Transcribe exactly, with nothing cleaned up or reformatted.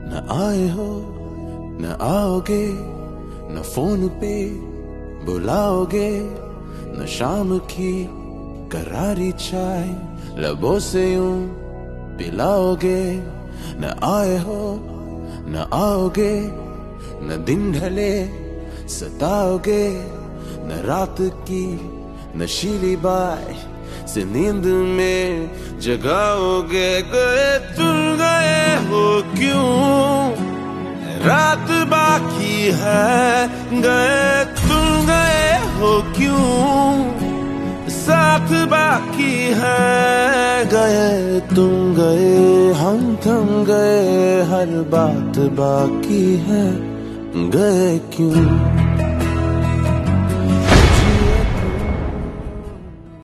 न आए हो न आओगे, न फोन पे बुलाओगे, न शाम की करारी चाय लबों से यूं पिलाओगे। न आए हो न आओगे, न दिन ढले सताओगे, न रात की नशीली बाय से नींद में जगाओगे। गए तुम गए हो क्यों, रात बाकी है। गए तुम गए हो क्यों, साथ बाकी है। गए तुम गए हम थम गए, हर बात बाकी है। गए क्यों।